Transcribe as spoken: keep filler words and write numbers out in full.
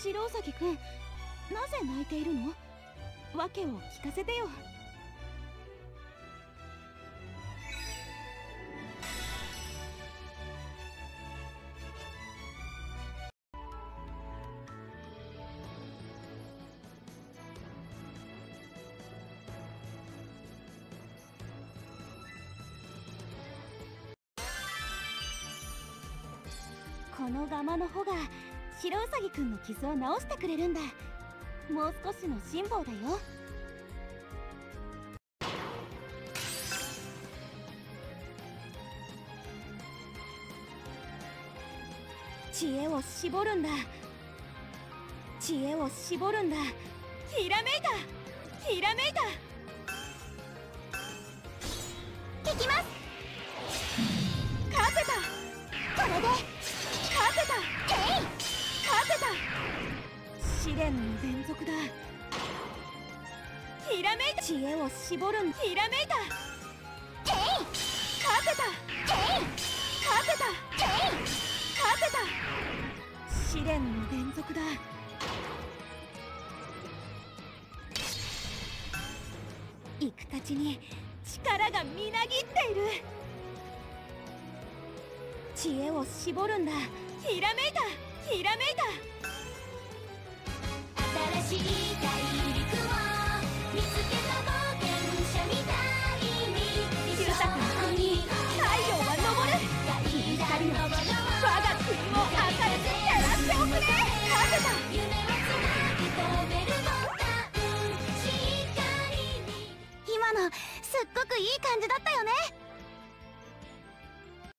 白ウサギくん、なぜ泣いているの？訳を聞かせてよ。このガマの穂が白ウサギくんの傷を治してくれるんだ。もう少しの辛抱だよ。知恵を絞るんだ。知恵を絞るんだ。ひらめいた、ひらめいた。いきます。勝てた。これで勝てた。えい、勝てた。試練の連続だ。ひらめいた。知恵を絞るん。ひらめいた。えい、勝てた。えい、勝てた。えい、勝てた。試練の連続だ。行くたちに力がみなぎっている。知恵を絞るんだ。ひらめいた、ひらめいた。 新しい太陽